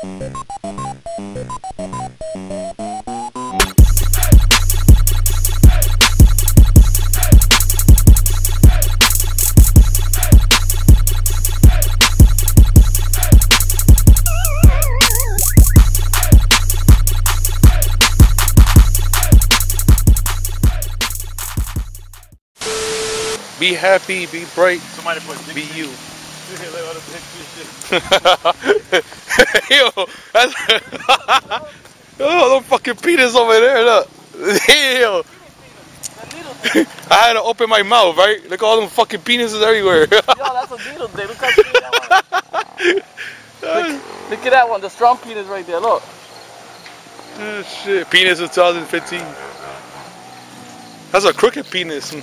Be happy, be bright, Somebody put be you. Yo, that's oh, those fucking penis over there, look. Yo. I had to open my mouth, right? Look at all them fucking penises everywhere. Yo, that's a needle, dude. Look how big that one. Look at that one, the strong penis right there, look. Oh, shit, penis of 2015. That's a crooked penis.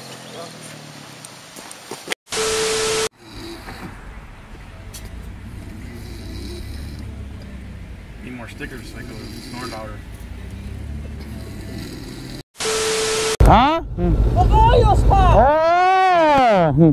Need more stickers so I can snore louder. Huh? Oh, your spot! Oh!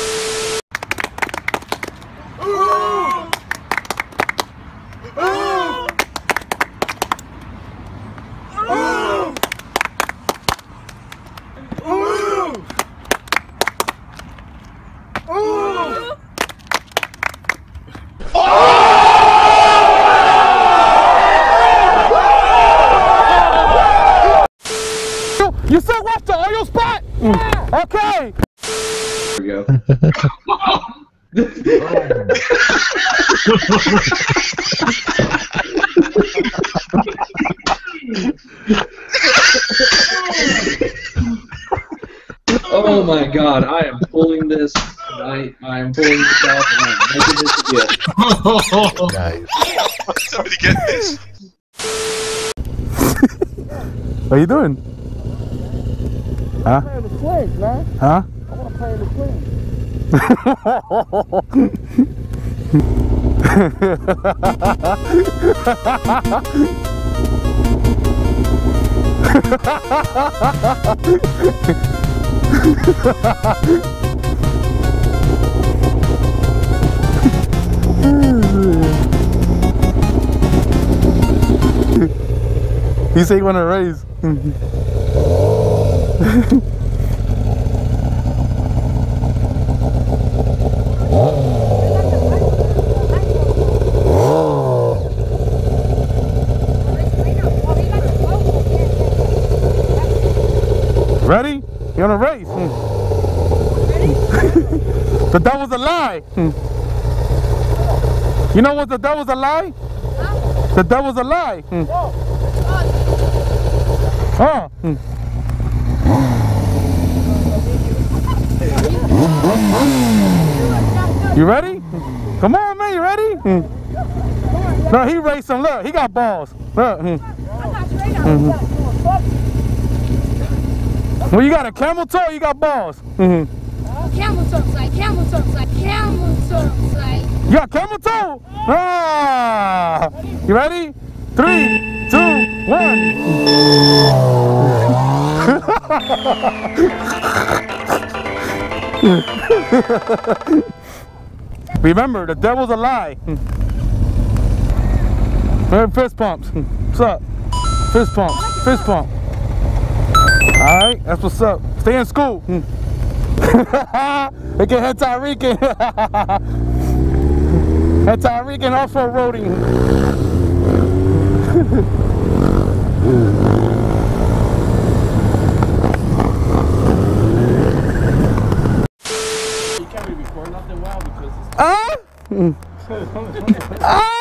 You said watch the oil spot? Yeah. Okay. There we go. Oh my god, I am pulling this. I am pulling this out and I'm making this again. Nice. Somebody get this. What are you doing? Huh? I'm playing the Twins, man. Huh? I want to play the Twins. He said he want to raise. Ready? You want to race? But that was a lie. You know what? That was a lie? That was a lie. Oh. You ready? Come on, man. You ready? No, he raced him. Look, he got balls. Look. Well, you got a camel toe or you got balls? Camel toe side, camel toe side, camel toe side. You got camel toe? Ah! You ready? 3, 2, 1. Remember, the devil's a lie. Fist pumps. What's up? Fist pump. Fist pump. Alright, that's what's up. Stay in school. They can head Tyreek. Head Tyreek and off-road roading. You can't be recording nothing well because it's... Ah!